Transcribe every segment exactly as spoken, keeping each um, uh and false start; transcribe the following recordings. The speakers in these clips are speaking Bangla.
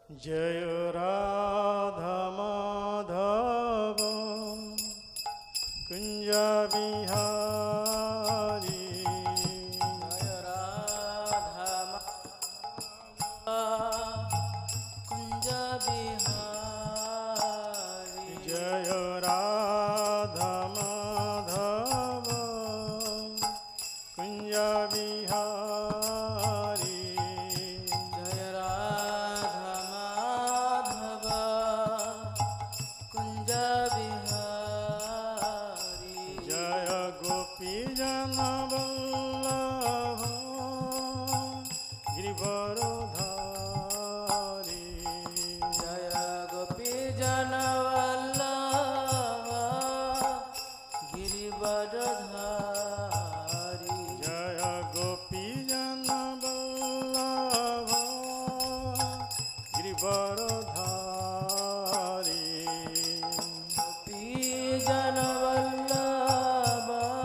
जय राधा माधव कुंज बिहारी। जय राधा कुंज बिहारी। जय राधा माधव कुंज बिहारी। जय राधा माधव कुंज बिहारी। जय गोपी जन वल्लभ गिरिवरधारी। जय गोपी जन वल्लभ गिरिवरधारी। जय गोपी जन वल्लभ गिरिवरधारी। गोपी जन वल्लभ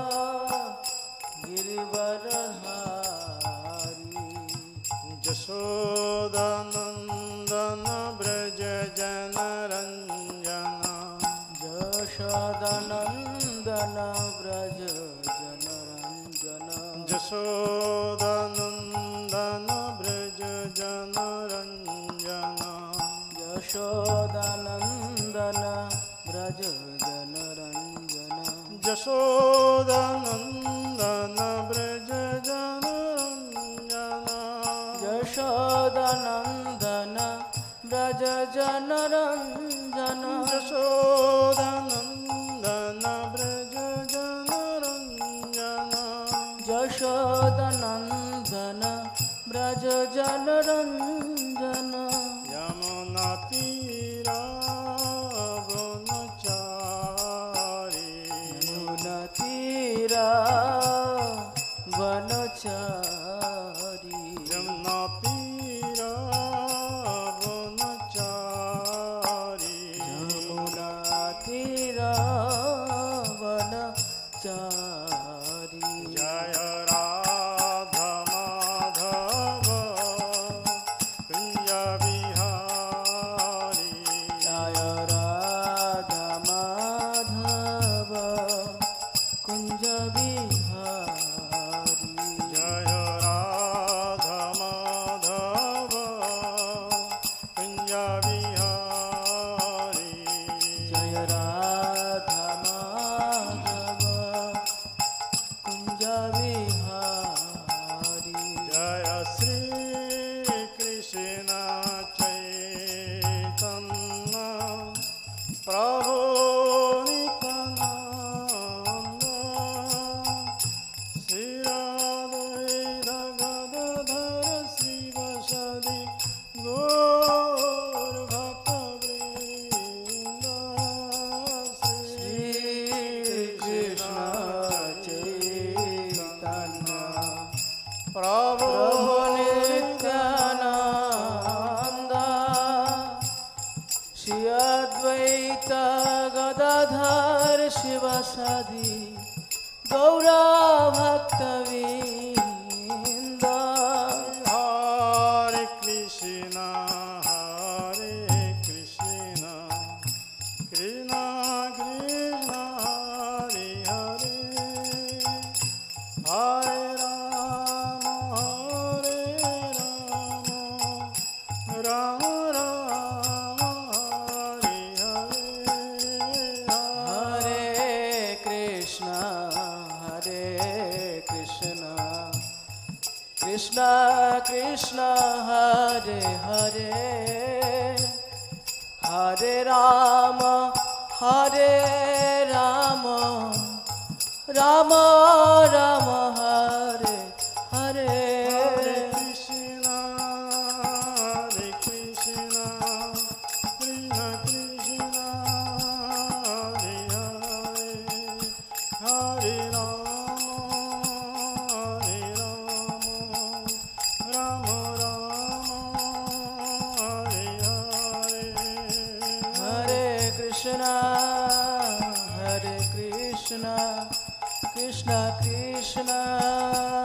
गिरिवरधारी। यशोदानंदन ब्रज जन रंजन। यशोदानंदन ब्रज जन रंजन। यशोदानंदन ब्रज जन रंजन। यशोदानंदन ब्रज जन रंजन। यशोदानंदन ब्रज जन रंजन। यशोदानंदन ब्रज जन रंजन। यशोदानंदन ब्रज जन रंजन। यशोदानंदन ब्रज जन रंजन। यमुना तीरा वनचारी। यमुना तीरा वनचारी। यमुना तीरा वनचारी। यमुना तीरा वनचारी। जय राधा माधव कुंज बिहारी। जय राधा माधव कुंज बिहारी। जय राधा माधव कुंज बिहारी। जय राधा माधव कुंज बिहारी। जय श्री कृष्ण चैतन्य प्रभु नित्यानंद। श्री राधा गदाधर श्रीवासादि गौर भक्तवृंद। श्री कृष्ण चैतन्य प्रभु प्रभु नित्यानंद। श्री अद्वैत गदाधर शिवासादि गौरा भक्तवृंद। हरे कृष्ण हरे कृष्ण कृष्ण कृष्ण हरे हरे। हरे राम हरे राम राम राम हरे हरे। हरे कृष्ण हरे कृष्ण कृष्ण कृष्ण हरे हरे। हरे राम हरे राम राम राम हरे हरे। हरे कृष्ण हरे कृष्ण कृष्ण कृष्ण हरे हरे। हरे राम हरे राम राम राम हरे हरे। हरे कृष्ण हरे कृष्ण कृष्ण कृष्ण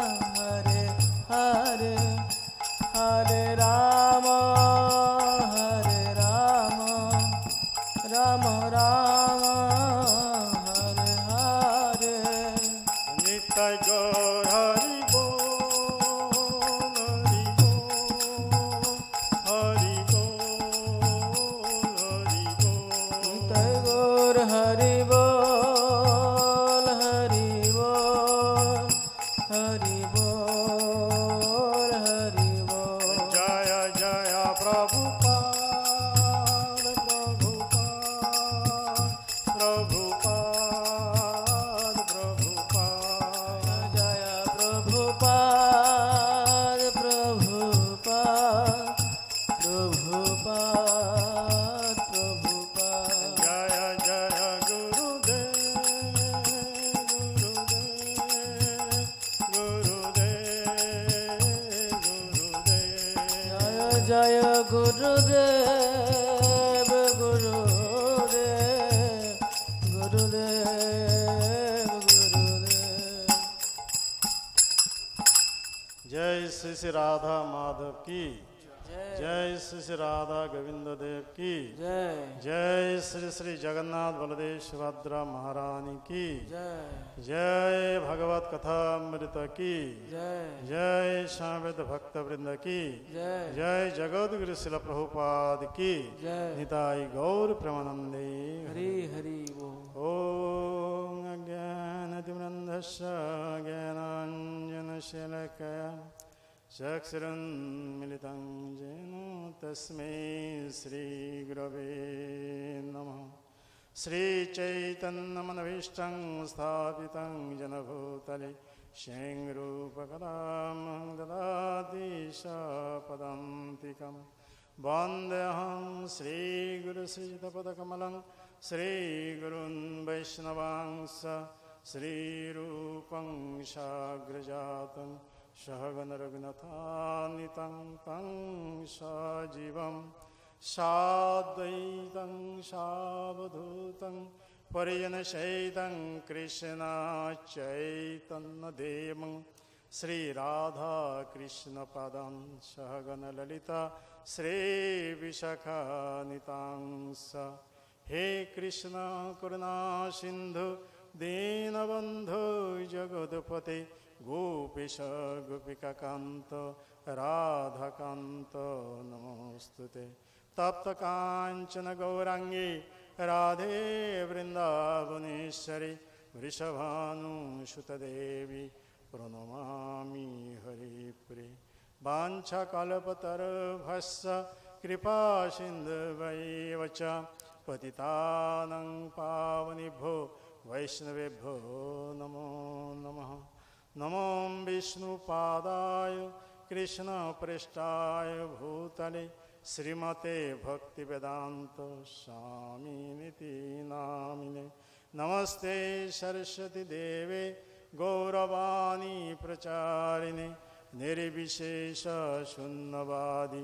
हरे हरे। हरे राम हरे जय गुरुदेव गुरुदेव गुरुदेव गुरुदेव। जय श्री श्री राधा माधव की जय, श्री श्री राधा गोविंद देव की जय, जय श्री श्री जगन्नाथ बलदेव सुभद्रा महारानी की जय, जय भगवत कथामृत की जय, जय शावेद भक्त वृंद की जय, जय जगत गुरु शिल प्रभुपाद की जय। निताई गौर प्रेमानंदे हरि हरि बोल। ओम अज्ञानतिमिरन्धस्य ज्ञानाञ्जनशलाकया चक्षुरुन्मिलितं येन तस्मै श्रीगुरवे नमः। श्रीचैतन्यमनभीष्टं स्थापितं जनभूतले स्वयं रूपकदां ददाति पदान्तिकं वन्देऽहं श्रीगुरुश्रीयुतपदकमलं श्रीगुरून् वैष्णवांश्च श्रीरूपं साग्रजातं सहगण रघुनाथान्वितं तं सजीवं साद्वैतं सावधूतं परिजनसहितं कृष्ण चैतन्यदेवं श्रीराधाकृष्णपदं सहगण ललिता श्रीविशाखान्वितांश्च। हे कृष्ण करुणा सिन्धु दीनबन्धो जगत्पते गोपेश गोपिकान्त राधाकान्त नमोस्तुते। तप्त कांचन गौरांगी राधे वृंदावनेश्वरी वृषभानुसुतदेवी प्रणमामि हरिप्रिये। वाञ्छाकल्पतरुभ्यश्च कृपा सिन्धुभ्येव च पतितानां पावनेभ्यो वैष्णवेभ्यो नमो नमः। नमो विष्णुपादाय कृष्णप्रेष्ठाय भूतले श्रीमते भक्तिवेदांत स्वामिनिति नामिने। नमस्ते सरस्वती देवे गौरवाणी प्रचारिणे निर्विशेष शून्यवादी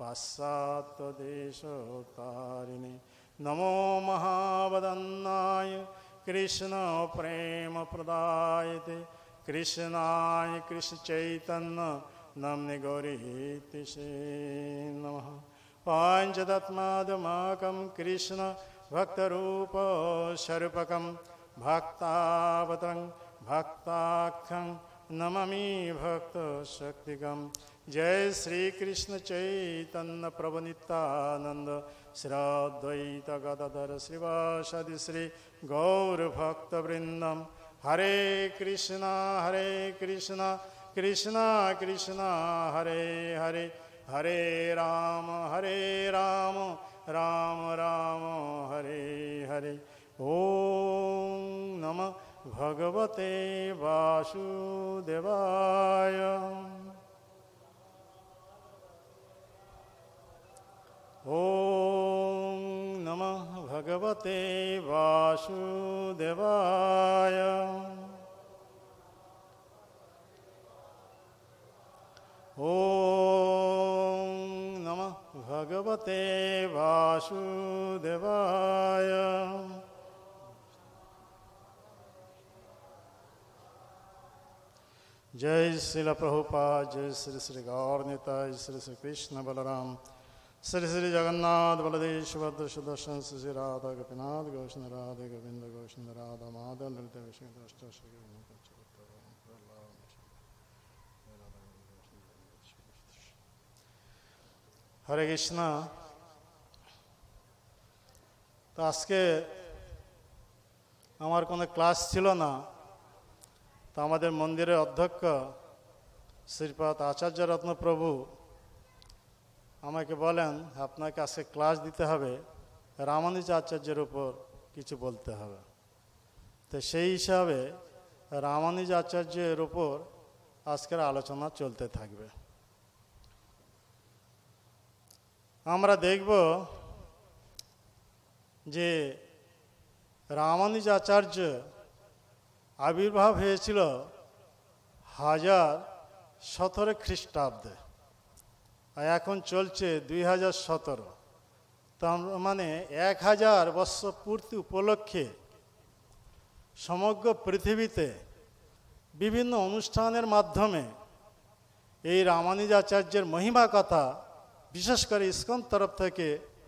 पाश्चात्यदेशतारिणे। नमो महावदन्नाय कृष्ण प्रेम प्रदायते कृष्णाय कृष्ण चैतन्य नाम्ने गौरीतिसे नमः। पाञ्चतत्मादमाकं कृष्ण भक्तरूप स्वरूपकं भक्तावतं भक्ताख्यं नमामि भक्तशक्तिकं। जय श्री कृष्ण चैतन्य प्रभु नित्यानंद श्री अद्वैत गदाधर श्रीवासादि श्री गौर भक्त वृंदम। हरे कृष्णा हरे कृष्णा कृष्णा कृष्णा हरे हरे हरे राम हरे राम राम राम हरे हरे। ओम नमः भगवते वासुदेवाय। ओम नमः भगवते वासुदेवाय। ओम नमः भगवते वासुदेवाय। जय श्रील प्रभुपाद जय श्री श्री गौर निताय श्री श्री कृष्ण बलराम श्री श्री जगन्नाथ बलदेव सुभद्र सुदर्शन श्री श्री राधा गोपीनाथ गोविंद राधे गोविंद गोविंद राधा माधव ललित विष्णु दृष्ट श्री हरे कृष्ण। तो আজকে আমার কোনো ক্লাস ছিল না, তো আমাদের মন্দিরের অধ্যক্ষ শ্রীপাদ আচার্য রত্ন প্রভু আমাকে বলেন আপনাকে আজকে ক্লাস দিতে হবে, রামানুজ আচার্যের উপর কিছু বলতে হবে। তো সেই হিসাবে রামানুজ আচার্যের উপর আজকের আলোচনা চলতে থাকবে। আমরা দেখব যে রামানুজ আচার্য আবির্ভাব হয়েছিল হাজার সতেরো খ্রিস্টাব্দে। আর এখন চলছে দুই হাজার সতেরো, তার মানে এক হাজার বৎসর পূর্তি উপলক্ষে সমগ্র পৃথিবীতে বিভিন্ন অনুষ্ঠানের মাধ্যমে এই রামানুজাচার্যের মহিমা কথা বিশেষ করে ইসকন তরফ থেকে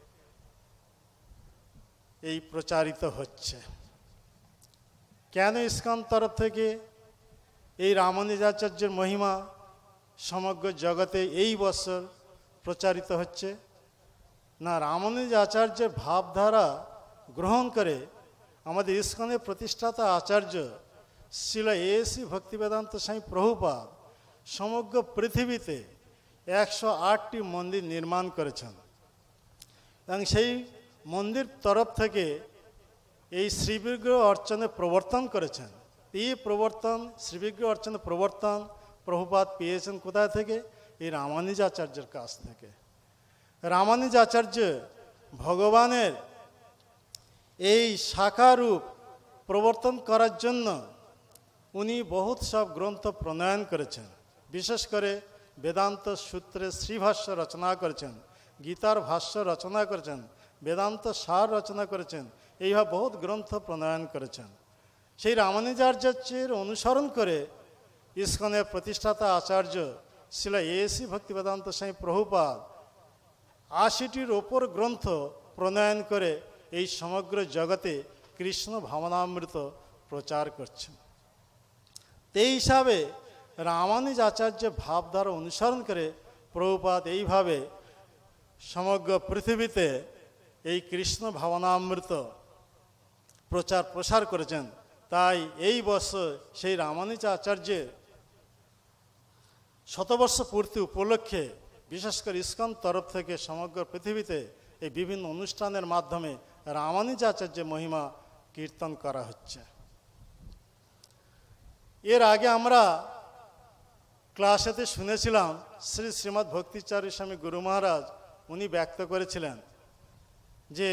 এই প্রচারিত হচ্ছে। কেন ইসকন তরফ থেকে এই রামানুজাচার্যের মহিমা সমগ্র জগতে এই বছর প্রচারিত হচ্ছে? না, রামানুজাচার্যের ভাবধারা গ্রহণ করে আমাদের ইসকনের প্রতিষ্ঠাতা আচার্য শ্রীল এসি ভক্তিবেদান্ত স্বামী প্রভুপাদ সমগ্র পৃথিবীতে একশো আটটি মন্দির নির্মাণ করেছেন এবং সেই মন্দির তরফ থেকে এই শ্রীবিগ্রহ অর্চনে প্রবর্তন করেছেন। এই প্রবর্তন শ্রীবিগ্রহ অর্চনে প্রবর্তন প্রভুপাদ পেয়েছেন কোথায় থেকে? এই রামানুজাচার্যের কাছ থেকে। রামানুজাচার্য ভগবানের এই শাখারূপ প্রবর্তন করার জন্য উনি বহুত সব গ্রন্থ প্রণয়ন করেছেন। বিশেষ করে বেদান্ত সূত্রে শ্রীভাষ্য রচনা করেছেন, গীতার ভাষ্য রচনা করেছেন, বেদান্ত সার রচনা করেছেন, এইভাবে বহুত গ্রন্থ প্রণয়ন করেছেন। সেই রামানুজাচার্যের অনুসরণ করে ইসকনের প্রতিষ্ঠাতা আচার্য শ্রীল এসি ভক্তিবেদান্ত স্বামী প্রভুপাদ আশিটির ওপর গ্রন্থ প্রণয়ন করে এই সমগ্র জগতে কৃষ্ণ ভাবনামৃত প্রচার করছেন। এই হিসাবে রামানুজাচার্য ভাবধারা অনুসরণ করে প্রভুপাদ এইভাবে সমগ্র পৃথিবীতে এই কৃষ্ণ ভাবনামৃত প্রচার প্রসার করেছেন। তাই এই বছর সেই রামানুজাচার্যের শতবর্ষ পূর্তি উপলক্ষে বিশেষ করে ইসকন তরফ থেকে সমগ্র পৃথিবীতে এই বিভিন্ন অনুষ্ঠানের মাধ্যমে রামানুজাচার্যের মহিমা কীর্তন করা হচ্ছে। এর আগে আমরা ক্লাসেতে শুনেছিলাম শ্রী শ্রীমৎ ভক্তিচার্য স্বামী গুরু মহারাজ উনি ব্যক্ত করেছিলেন যে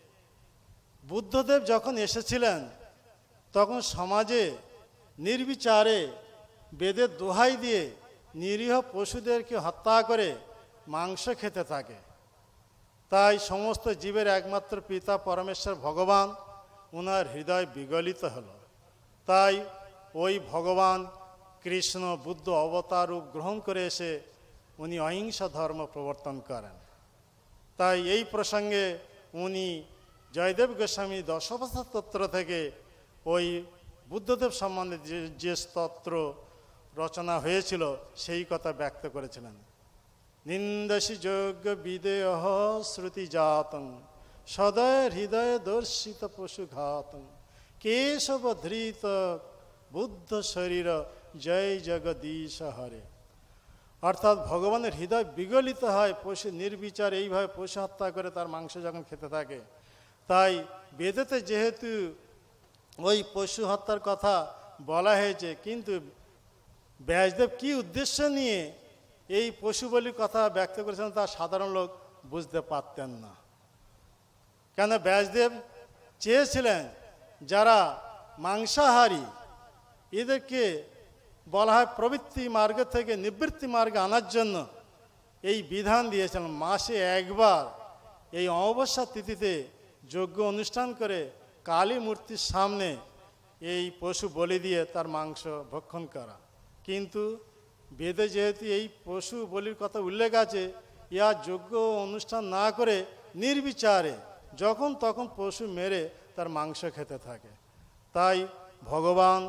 বুদ্ধদেব যখন এসেছিলেন তখন সমাজে নির্বিচারে বেদের দোহাই দিয়ে নিরীহ পশুদেরকে হত্যা করে মাংস খেতে থাকে। তাই সমস্ত জীবের একমাত্র পিতা পরমেশ্বর ভগবান ওনার হৃদয় বিগলিত হলো। তাই ওই ভগবান কৃষ্ণ বুদ্ধ অবতার রূপ গ্রহণ করে এসে উনি অহিংসা ধর্ম প্রবর্তন করেন। তাই এই প্রসঙ্গে উনি জয়দেব গোস্বামী দশাবতার তত্ত্ব থেকে ওই বুদ্ধদেব সম্বন্ধে যে যে স্তোত্র রচনা হয়েছিল সেই কথা ব্যক্ত করেছিলেন। নিন্দসি যোগ্য বিদেহ শ্রুতি জাতং সদয় হৃদয় দর্শিত পশুঘাতং কেশব ধৃত বুদ্ধ শরীর জয় জগদীশ হরে। অর্থাৎ ভগবানের হৃদয় বিগলিত হয় পশু নির্বিচার এইভাবে পশু হত্যা করে তার মাংস যখন খেতে থাকে। তাই বেদেতে যেহেতু ওই পশু হত্যার কথা বলা হয়েছে, কিন্তু ব্যাসদেব কি উদ্দেশ্য নিয়ে এই পশু বলির কথা ব্যক্ত করেছেন তা সাধারণ লোক বুঝতে পারতেন না। কেন ব্যাসদেব চেয়েছিলেন যারা মাংসাহারী এদেরকে বলা হয় প্রবৃত্তি মার্গ থেকে নিবৃত্তি মার্গে আনার জন্য এই বিধান দিয়েছিলেন। মাসে একবার এই অমাবস্যা তিথিতে যজ্ঞ অনুষ্ঠান করে কালী মূর্তির সামনে এই পশু বলি দিয়ে তার মাংস ভক্ষণ করা। কিন্তু বেদে যেহেতু এই পশু বলির কথা উল্লেখ আছে, ইয়া যজ্ঞ অনুষ্ঠান না করে নির্বিচারে যখন তখন পশু মেরে তার মাংস খেতে থাকে। তাই ভগবান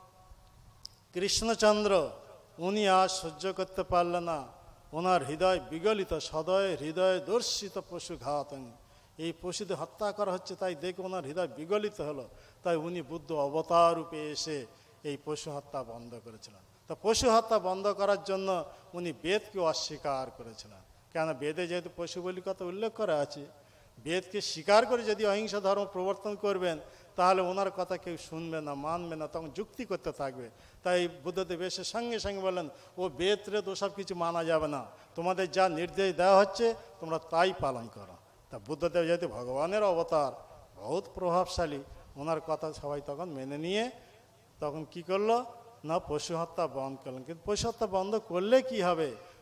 কৃষ্ণচন্দ্র উনি আজ সহ্য করতে পারলেন না, ওনার হৃদয় বিগলিত সদয় হৃদয় দর্শিত পশু ঘাতং, এই পশুদের হত্যা করা হচ্ছে তাই দেখে ওনার হৃদয় বিগলিত হলো। তাই উনি বুদ্ধ অবতার রূপে এসে এই পশু হত্যা বন্ধ করেছিলেন। তা পশু হত্যা বন্ধ করার জন্য উনি বেদকে অস্বীকার করেছিলেন। কেন বেদে যেহেতু পশু বলির কথা উল্লেখ করা আছে, বেদকে স্বীকার করে যদি অহিংসা ধর্ম প্রবর্তন করবেন তাহলে ওনার কথা কেউ শুনবে না, মানবে না, তখন যুক্তি করতে থাকবে। তাই বুদ্ধদেব এসে সঙ্গে সঙ্গে বললেন ও বেদরে তো সব কিছু মানা যাবে না, তোমাদের যা নির্দেশ দেওয়া হচ্ছে তোমরা তাই পালন করো। তা বুদ্ধদেব যেহেতু ভগবানের অবতার বহুত প্রভাবশালী, ওনার কথা সবাই তখন মেনে নিয়ে তখন কি করলো না পশু হত্যা বন্ধ করলেন। কিন্তু পশু হত্যা বন্ধ করলে কি হবে,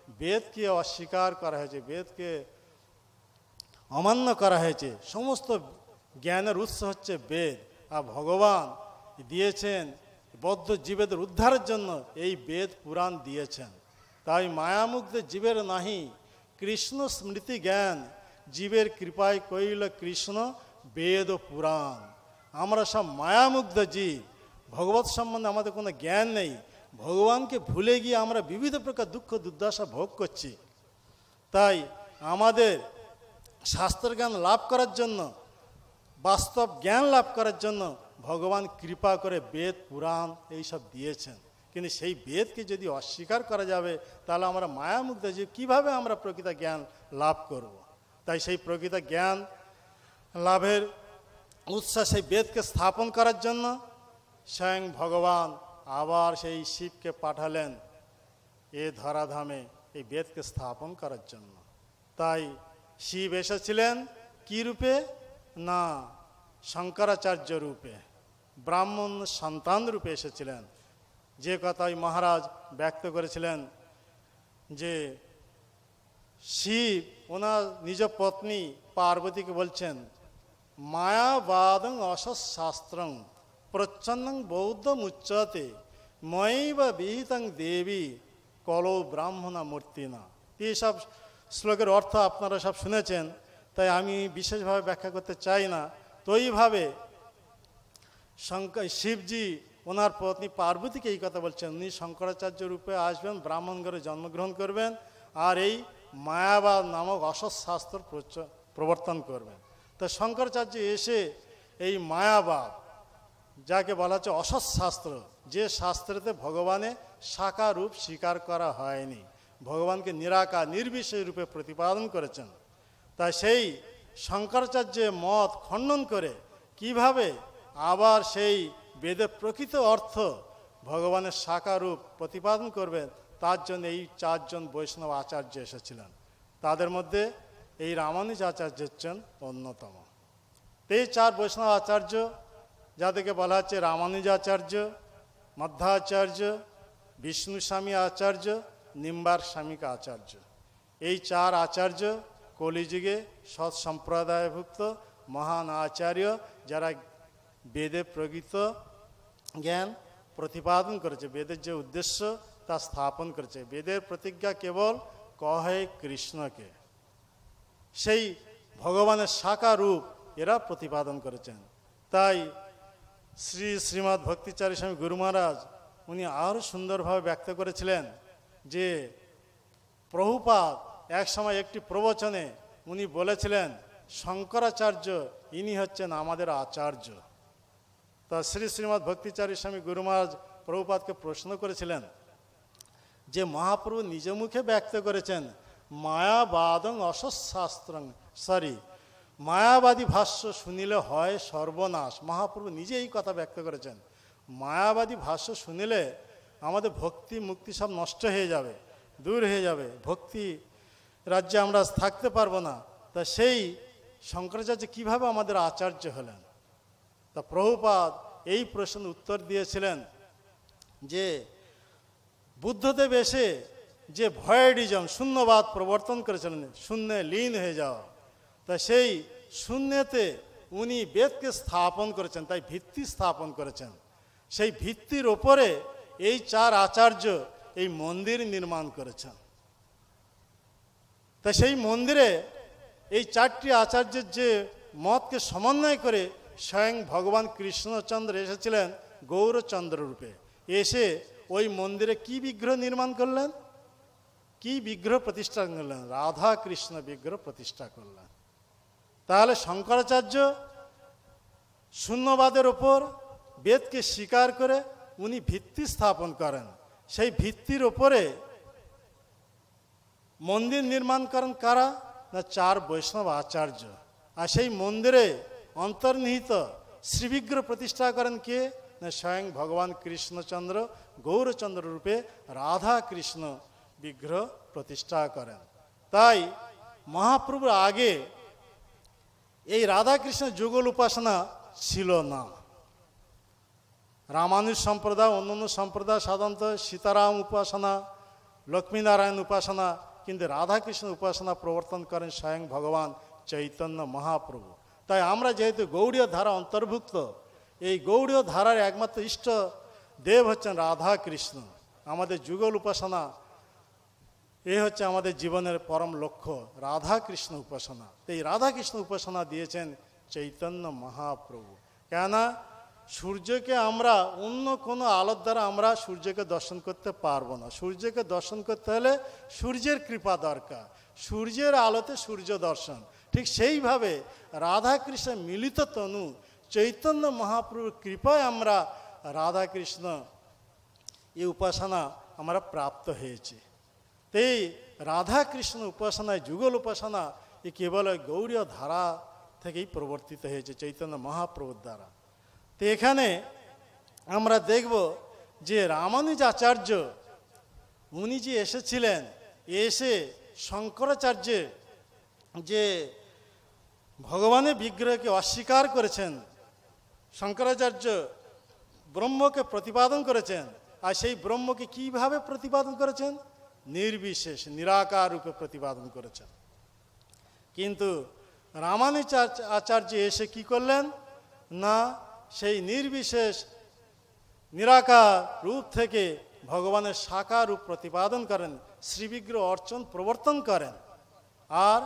বেদকে অস্বীকার করা হয়েছে, বেদকে অমান্য করা হয়েছে। সমস্ত জ্ঞানের উৎস হচ্ছে বেদ, আর ভগবান দিয়েছেন বদ্ধ জীবেদের উদ্ধারের জন্য এই বেদ পুরাণ দিয়েছেন। তাই মায়ামুগ্ধ জীবের নাহি কৃষ্ণ স্মৃতি জ্ঞান, জীবের কৃপায় কইল কৃষ্ণ বেদ ও পুরাণ। আমরা সব মায়ামুগ্ধ জীব, ভগবত সম্বন্ধে আমাদের কোনো জ্ঞান নেই। ভগবানকে ভুলে গিয়ে আমরা বিবিধ প্রকার দুঃখ দুর্দশা ভোগ করছি। তাই আমাদের শাস্ত্র জ্ঞান লাভ করার জন্য, বাস্তব জ্ঞান লাভ করার জন্য ভগবান কৃপা করে বেদ পুরাণ এইসব দিয়েছেন। কিন্তু সেই বেদকে যদি অস্বীকার করা যাবে তাহলে আমরা মায়ামুগ্ধ জীব কীভাবে আমরা প্রকৃত জ্ঞান লাভ করব। তাই সেই প্রকৃত জ্ঞান লাভের উৎসাহ সেই বেদকে স্থাপন করার জন্য স্বয়ং ভগবান আবার সেই শিবকে পাঠালেন এ ধরাধামে এই বেদকে স্থাপন করার জন্য। তাই শিব এসেছিলেন কী রূপে? না শঙ্করাচার্য রূপে, ব্রাহ্মণ সন্তান রূপে এসেছিলেন। যে কথাই মহারাজ ব্যক্ত করেছিলেন যে শিব ওনার নিজ পত্নী পার্বতীকে বলছেন, মায়াবাদং অসৎশাস্ত্রং প্রচ্ছন্নং বৌদ্ধ মুচ্যতে ময়ৈব বিহিতং দেবী কলৌ ব্রাহ্মণা মূর্তিনা। এইসব শ্লোকের অর্থ আপনারা সব শুনেছেন, তাই আমি বিশেষভাবে ব্যাখ্যা করতে চাই না। তো এইভাবে শঙ্কর শিবজি ওনার পত্নী পার্বতীকে এই কথা বলছেন, উনি শঙ্করাচার্য রূপে আসবেন, ব্রাহ্মণ ঘরে জন্মগ্রহণ করবেন, আর এই মায়াবাদ নামক অসৎ শাস্ত্র প্রবর্তন করবেন। তো শঙ্করাচার্য এসে এই মায়াবাদ, যাকে বলা হচ্ছে অসৎ শাস্ত্র, যে শাস্ত্রেতে ভগবানের সাকার রূপ স্বীকার করা হয়নি, ভগবানকে নিরাকার নির্বিশেষ রূপে প্রতিপাদন করেছেন। তাই সেই শঙ্করাচার্যের মত খণ্ডন করে কিভাবে আবার সেই বেদের প্রকৃত অর্থ ভগবানের সাকার রূপ প্রতিপাদন করবেন, তার জন্য এই চারজন বৈষ্ণব আচার্য এসেছিলেন। তাদের মধ্যে এই রামানুজ আচার্য হচ্ছেন অন্যতম। এই চার বৈষ্ণব আচার্য, যাদেরকে বলা হচ্ছে রামানুজাচার্য, মধ্বাচার্য, বিষ্ণু স্বামী আচার্য, নিম্বার স্বামীকা আচার্য, এই চার আচার্য কলিযুগে সৎ সম্প্রদায়ভুক্ত মহান আচার্য, যারা বেদের প্রকৃত জ্ঞান প্রতিপাদন করেছে, বেদের যে উদ্দেশ্য তা স্থাপন করেছে। বেদের প্রতিজ্ঞা কেবল কহে কৃষ্ণকে, সেই ভগবানের সাকার রূপ এরা প্রতিপাদন করেছেন। তাই শ্রী শ্রীমৎ ভক্তিচারী স্বামী গুরু মহারাজ উনি আরও সুন্দরভাবে ব্যক্ত করেছিলেন যে প্রভুপাদ এক সময় একটি প্রবচনে উনি বলেছিলেন, শঙ্করাচার্য ইনি হচ্ছেন আমাদের আচার্য। তা শ্রী শ্রীমৎ ভক্তিচারী স্বামী গুরু মহারাজ প্রভুপাদকে প্রশ্ন করেছিলেন যে মহাপ্রভু নিজ মুখে ব্যক্ত করেছেন মায়াবাদং অসৎশাস্ত্রং, সরি মায়াবাদী ভাষ্য শুনিলে হয় সর্বনাশ। মহাপ্রভু নিজে এই কথা ব্যক্ত করেছেন, মায়াবাদী ভাষ্য শুনিলে আমাদের ভক্তি মুক্তি সব নষ্ট হয়ে যাবে, দূর হয়ে যাবে, ভক্তি রাজ্যে আমরা থাকতে পারবো না। তা সেই শঙ্করাচার্য কীভাবে আমাদের আচার্য হলেন? তা প্রভুপাদ এই প্রশ্নের উত্তর দিয়েছিলেন যে বুদ্ধদেব এসে যে ভয়েডিজম শূন্যবাদ প্রবর্তন করেছিলেন, শূন্যে লীন হয়ে যাওয়া, তা সেই শূন্যতে উনি বেদকে স্থাপন করেছেন, তাই ভিত্তি স্থাপন করেছেন। সেই ভিত্তির ওপরে এই চার আচার্য এই মন্দির নির্মাণ করেছেন। তাই সেই মন্দিরে এই চারটি আচার্যের যে মতকে সমন্বয় করে স্বয়ং ভগবান কৃষ্ণচন্দ্র এসেছিলেন গৌরচন্দ্র রূপে। এসে ওই মন্দিরে কি বিগ্রহ নির্মাণ করলেন? কি বিগ্রহ প্রতিষ্ঠা করলেন? রাধা কৃষ্ণ বিগ্রহ প্রতিষ্ঠা করলেন। তাহলে শঙ্করাচার্য শূন্যবাদের ওপর বেদকে স্বীকার করে উনি ভিত্তি স্থাপন করেন। সেই ভিত্তির ওপরে মন্দির নির্মাণ করেন কারা? না চার বৈষ্ণব আচার্য। আর সেই মন্দিরে অন্তর্নিহিত শ্রীবিগ্রহ প্রতিষ্ঠা করেন কে? না স্বয়ং ভগবান কৃষ্ণচন্দ্র গৌরচন্দ্র রূপে রাধা কৃষ্ণ বিগ্রহ প্রতিষ্ঠা করেন। তাই মহাপ্রভুর আগে এই রাধা কৃষ্ণ যুগল উপাসনা ছিল না। রামানুজ সম্প্রদায়, অন্যান্য সম্প্রদায় সাধারণত সীতারাম উপাসনা লক্ষ্মীনারায়ণ উপাসনা, কিন্তু রাধাকৃষ্ণ উপাসনা প্রবর্তন করেন স্বয়ং ভগবান চৈতন্য মহাপ্রভু। তাই আমরা যেহেতু গৌড়ীয় ধারা অন্তর্ভুক্ত, এই গৌড়ীয় ধারার একমাত্র ইষ্ট দেব হচ্ছেন রাধাকৃষ্ণ। আমাদের যুগল উপাসনা এ হচ্ছে আমাদের জীবনের পরম লক্ষ্য, রাধাকৃষ্ণ উপাসনা। এই রাধাকৃষ্ণ উপাসনা দিয়েছেন চৈতন্য মহাপ্রভু। কেননা সূর্যকে আমরা অন্য কোনো আলোর দ্বারা আমরা সূর্যকে দর্শন করতে পারবো না। সূর্যকে দর্শন করতে হলে সূর্যের কৃপা দরকার, সূর্যের আলোতে সূর্য দর্শন। ঠিক সেইভাবে রাধাকৃষ্ণের মিলিত তনু চৈতন্য মহাপ্রভুর কৃপায় আমরা রাধাকৃষ্ণ এই উপাসনা আমরা প্রাপ্ত হয়েছি। এই রাধাকৃষ্ণ উপাসনায় যুগল উপাসনা এ কেবল গৌড়ীয় ধারা থেকেই প্রবর্তিত হয়েছে চৈতন্য মহাপ্রভুর দ্বারা। তো এখানে আমরা দেখব যে রামানুজ আচার্য উনি যে এসেছিলেন, এসে শঙ্করাচার্যের যে ভগবানের বিগ্রহকে অস্বীকার করেছেন, শঙ্করাচার্য ব্রহ্মকে প্রতিপাদন করেছেন। আর সেই ব্রহ্মকে কিভাবে প্রতিপাদন করেছেন? নির্বিশেষ নিরাকার রূপে প্রতিপাদন করেছেন। কিন্তু রামানুজ আচার্য এসে কি করলেন না, সেই নির্বিশেষ নিরাকার রূপ থেকে ভগবানের সাকার রূপ প্রতিপাদন করেন, শ্রীবিগ্রহ অর্চন প্রবর্তন করেন। আর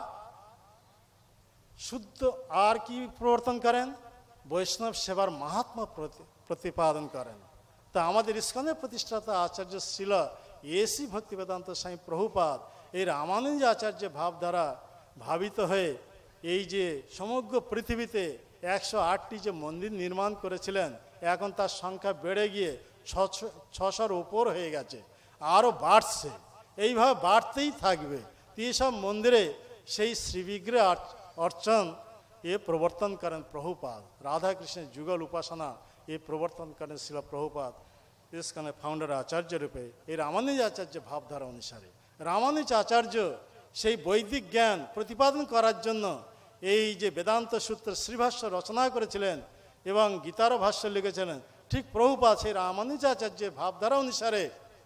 শুদ্ধ আর কি প্রবর্তন করেন? বৈষ্ণব সেবার মাহাত্ম্য প্রতিপাদন করেন। তা আমাদের ইস্কনের প্রতিষ্ঠাতা আচার্য শ্রীল এসি ভক্তি বেদান্ত স্বামী প্রভুপাদ এই রামানুজ আচার্য ভাবধারা ভাবিত হয়ে এই যে সমগ্র পৃথিবীতে একশো আটটি যে মন্দির নির্মাণ করেছিলেন, এখন তার সংখ্যা বেড়ে গিয়ে ছশো ছশোর ওপর হয়ে গেছে, আরও বাড়ছে, এইভাবে বাড়তেই থাকবে। এইসব মন্দিরে সেই শ্রীবিগ্রহ অর্চন এ প্রবর্তন করেন প্রভুপাদ। রাধাকৃষ্ণের যুগল উপাসনা এ প্রবর্তন করেন শিল প্রভুপাদ ইস্কনের ফাউন্ডার আচার্য রূপে এই রামানুজ আচার্য ভাবধারা অনুসারে। রামানুজ আচার্য সেই বৈদিক জ্ঞান প্রতিপাদন করার জন্য এই যে বেদান্ত সূত্র শ্রীভাষ্য রচনা করেছিলেন এবং গীতারও ভাষ্য লিখেছিলেন, ঠিক প্রভুপাদ সেই রামানুজ আচার্যের ভাবধারা অনুসারে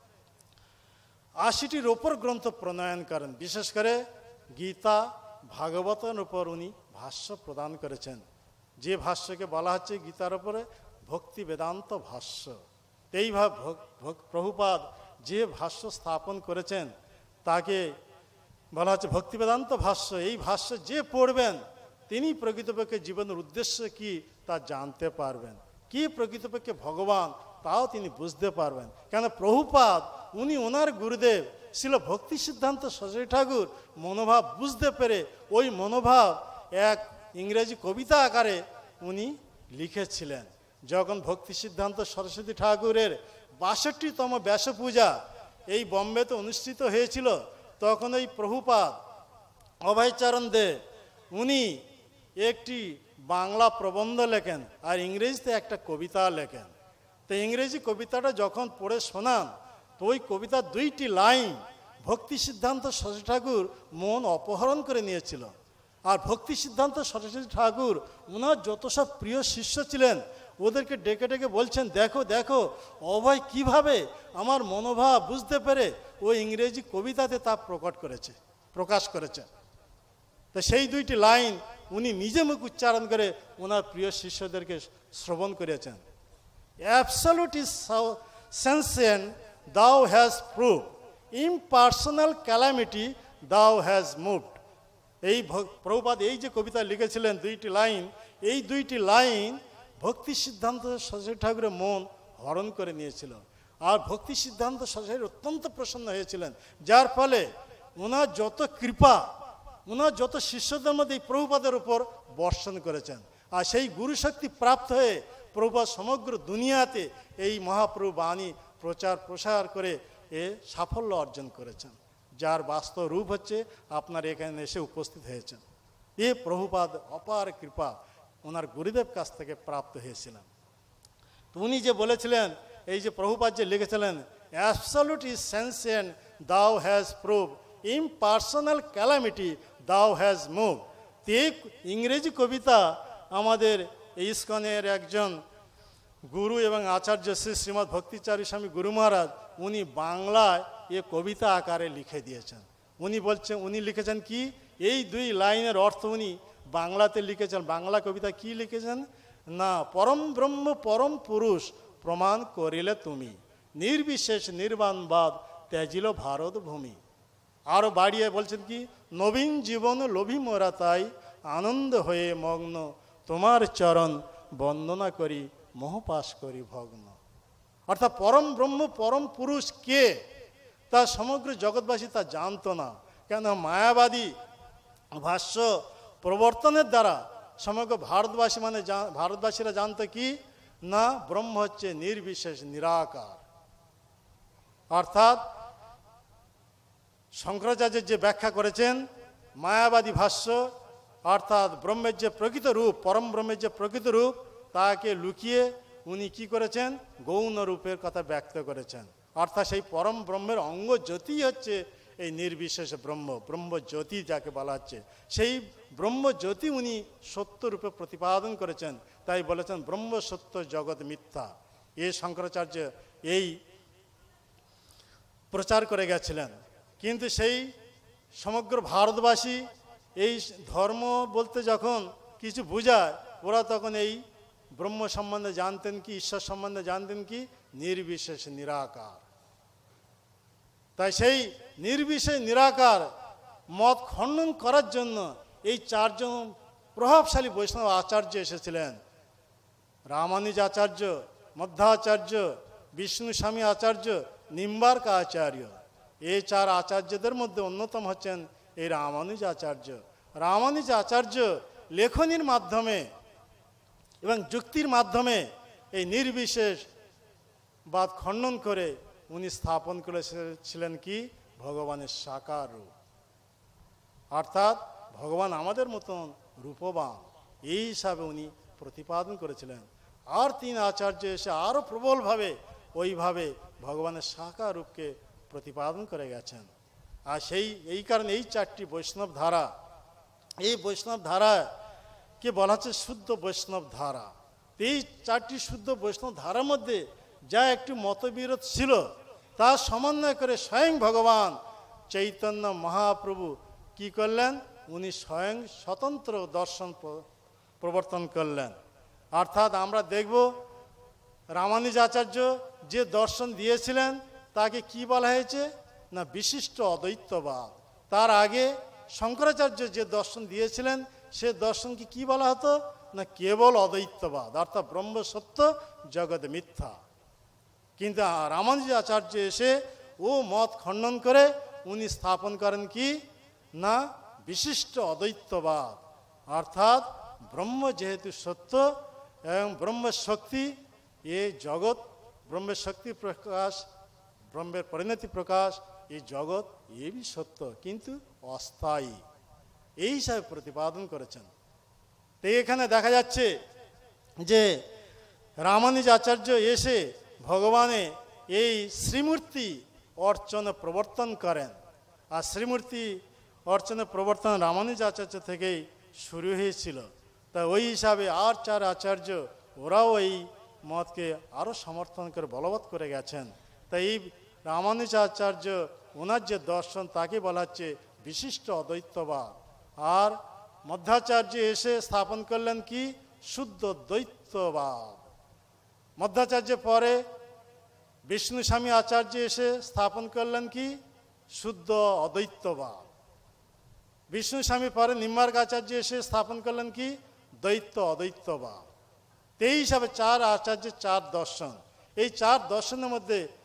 আশিটির ওপর গ্রন্থ প্রণয়ন করেন। বিশেষ করে গীতা ভাগবতের উপর উনি ভাষ্য প্রদান করেছেন, যে ভাষ্যকে বলা হচ্ছে গীতার উপরে ভক্তি বেদান্ত ভাষ্য। এইভাবে প্রভুপাদ যে ভাষ্য স্থাপন করেছেন তাকে বলা হচ্ছে ভক্তি বেদান্ত ভাষ্য। এই ভাষ্য যে পড়বেন তিনি প্রকৃতপক্ষে জীবনের উদ্দেশ্য কি তা জানতে পারবেন, কি প্রকৃতপক্ষে ভগবান তাও তিনি বুঝতে পারবেন। কেন প্রভুপাদ উনি ওনার গুরুদেব ছিল ভক্তি সিদ্ধান্ত সরস্বতী ঠাকুর মনোভাব বুঝতে পেরে ওই মনোভাব এক ইংরেজি কবিতা আকারে উনি লিখেছিলেন। যখন ভক্তি সিদ্ধান্ত সরস্বতী ঠাকুরের বাষট্টিতম ব্যাস পূজা এই বম্বেতে অনুষ্ঠিত হয়েছিল, তখন ওই প্রভুপাদ অভয়চরণ দে উনি একটি বাংলা প্রবন্ধ লেখেন আর ইংরেজিতে একটা কবিতা লেখেন। তো ইংরেজি কবিতাটা যখন পড়ে শোনান তো ওই কবিতার দুইটি লাইন ভক্তি সিদ্ধান্ত সরস্বতী ঠাকুর মন অপহরণ করে নিয়েছিল। আর ভক্তি সিদ্ধান্ত সরস্বতী ঠাকুর ওনার যত সব প্রিয় শিষ্য ছিলেন ওদেরকে ডেকে ডেকে বলছেন, দেখো দেখো অভয় কিভাবে আমার মনোভাব বুঝতে পেরে ওই ইংরেজি কবিতাতে তা প্রকট করেছে প্রকাশ করেছেন। তো সেই দুইটি লাইন উনি নিজে মুখ উচ্চারণ করে ওনার প্রিয় শিষ্যদেরকে শ্রবণ করেছেন। Absolute is sentient thou hast proved, impersonal calamity thou has moved। এই প্রভুপাদ এই যে কবিতা লিখেছিলেন দুইটি লাইন, এই দুইটি লাইন ভক্তি সিদ্ধান্ত সরস্বতী ঠাকুরের মন হরণ করে নিয়েছিল। আর ভক্তি সিদ্ধান্ত সরস্বতী অত্যন্ত প্রসন্ন হয়েছিলেন, যার ফলে ওনার যত কৃপা ওনার যত শিষ্যদের মধ্যে এই প্রভুপাদের উপর বর্ষণ করেছেন। আর সেই গুরুশক্তি প্রাপ্ত হয়ে প্রভুপাদ সমগ্র দুনিয়াতে এই মহাপ্রভু বাণী প্রচার প্রসার করে এ সাফল্য অর্জন করেছেন, যার বাস্তব রূপ হচ্ছে আপনার এখানে এসে উপস্থিত হয়েছেন। এ প্রভুপাদ অপার কৃপা ওনার গুরুদেব কাছ থেকে প্রাপ্ত হয়েছিলেন। তো উনি যে বলেছিলেন, এই যে প্রভুপাদ যে লিখেছিলেন, absolute is sentient thou has prove, impersonal calamity thou has move. এই ইংরেজি কবিতা আমাদের ইস্কনের একজন গুরু এবং আচার্য শ্রী শ্রীমৎ ভক্তিচারী স্বামী গুরু মহারাজ উনি বাংলায় এ কবিতা আকারে লিখে দিয়েছেন। উনি বলছেন, উনি লিখেছেন কি, এই দুই লাইনের অর্থ উনি বাংলাতে লিখেছেন। বাংলা কবিতা কি লিখেছেন না, পরম ব্রহ্ম পরম পুরুষ প্রমাণ করিলে তুমি, নির্বিশেষ নির্বাণবাদ ত্যাজিল ভারত ভূমি। আরও বাড়িয়ে বলছেন কি, নবীন জীবন লোভী মোরা তাই আনন্দ হয়ে মগ্ন, তোমার চরণ বন্দনা করি মোহপাশ করি ভগ্ন। অর্থাৎ পরম ব্রহ্ম পরম পুরুষ কে তা সমগ্র জগৎবাসী তা জানতো না। কেন মায়াবাদী ভাষ্য প্রবর্তনের দ্বারা সমগ্র ভারতবাসী মানে ভারতবাসীরা জানতো কি না, ব্রহ্ম হচ্ছে নির্বিশেষ নিরাকার। অর্থাৎ শঙ্করাচার্যের যে ব্যাখ্যা করেছেন মায়াবাদী ভাষ্য, অর্থাৎ ব্রহ্মের যে প্রকৃত রূপ, পরম ব্রহ্মের যে প্রকৃত রূপ তাকে লুকিয়ে উনি কি করেছেন, গৌণ রূপের কথা ব্যক্ত করেছেন। অর্থাৎ সেই পরম ব্রহ্মের অঙ্গ জ্যোতি হচ্ছে এই নির্বিশেষ ব্রহ্ম, ব্রহ্মজ্যোতি যাকে বলা হচ্ছে, সেই ব্রহ্মজ্যোতি উনি সত্যরূপে প্রতিপাদন করেছেন। তাই বলেছেন ব্রহ্ম সত্য জগৎ মিথ্যা। এ শঙ্করাচার্য এই প্রচার করে গেছিলেন। কিন্তু সেই সমগ্র ভারতবাসী এই ধর্ম বলতে যখন কিছু বোঝায়, ওরা তখন এই ব্রহ্ম সম্বন্ধে জানতেন কি, ঈশ্বর সম্বন্ধে জানতেন কি, নির্বিশেষ নিরাকার। তাই সেই নির্বিশেষ নিরাকার মত খণ্ডন করার জন্য এই চারজন প্রভাবশালী বৈষ্ণব আচার্য এসেছিলেন। রামানুজ আচার্য, মধ্বাচার্য, বিষ্ণু স্বামী আচার্য, নিম্বার্ক আচার্য। এই চার আচার্যদের মধ্যে অন্যতম হচ্ছেন এই রামানুজ আচার্য। রামানুজ আচার্য লেখনীর মাধ্যমে এবং যুক্তির মাধ্যমে এই নির্বিশেষ বাদ খণ্ডন করে উনি স্থাপন করেছিলেন কি, ভগবানের সাকার রূপ। অর্থাৎ ভগবান আমাদের মতন রূপবান, এই হিসাবে উনি প্রতিপাদন করেছিলেন। আর তিন আচার্য এসে আরও প্রবলভাবে ওইভাবে ভগবানের সাকার রূপকে প্রতিপাদন করে গেছেন। আর সেই এই কারণে এই চারটি বৈষ্ণব ধারা, এই বৈষ্ণব ধারাকে বলা হচ্ছে শুদ্ধ বৈষ্ণব ধারা। এই চারটি শুদ্ধ বৈষ্ণব ধারার মধ্যে যা একটু মতবিরোধ ছিল তা সমন্বয় করে স্বয়ং ভগবান চৈতন্য মহাপ্রভু কি করলেন, উনি স্বয়ং স্বতন্ত্র দর্শন প্রবর্তন করলেন। অর্থাৎ আমরা দেখব রামানুজ আচার্য যে দর্শন দিয়েছিলেন তাকে কি বলা হয়েছে না, বিশিষ্ট অদ্বৈতবাদ। তার আগে শঙ্করাচার্য যে দর্শন দিয়েছিলেন সে দর্শনকে কি বলা হতো না, কেবল অদ্বৈতবাদ, অর্থাৎ ব্রহ্ম সত্য জগৎ মিথ্যা। কিন্তু রামানুজ আচার্য এসে ও মত খণ্ডন করে উনি স্থাপন করেন কি না, বিশিষ্ট অদ্বৈতবাদ। অর্থাৎ ব্রহ্ম যেহেতু সত্য এবং ব্রহ্মের শক্তি, এ জগৎ ব্রহ্মের শক্তি প্রকাশ, ব্রহ্মের পরিণতি প্রকাশ, এই জগৎ এবই সত্য কিন্তু অস্থায়ী, এই হিসাবে প্রতিপাদন করেছেন। তো এখানে দেখা যাচ্ছে যে রামানুজ আচার্য এসে ভগবানের এই শ্রীমূর্তি অর্চনা প্রবর্তন করেন। আর শ্রীমূর্তি অর্চনা প্রবর্তন রামানুজ আচার্য থেকেই শুরু হয়েছিল। তা ওই হিসাবে আর চার আচার্য ওরাও এই মতকে আরও সমর্থন করে বলবৎ করে গেছেন। তাই এই রামানুজ আচার্য ওনার যে দর্শন তাকে বলা হচ্ছে বিশিষ্ট অদ্বৈতবাদ। আর মধ্বাচার্য এসে স্থাপন করলেন কি, শুদ্ধ দ্বৈতবাদ। মধ্বাচার্য পরে বিষ্ণু স্বামী আচার্য এসে স্থাপন করলেন কি, শুদ্ধ অদ্বৈতবাদ। বিষ্ণু স্বামী পরে নিম্বার্ক আচার্য এসে স্থাপন করলেন কি, দ্বৈত অদ্বৈতবাদ। এই হিসাবে চার আচার্যের চার দর্শন। এই চার দর্শনের মধ্যে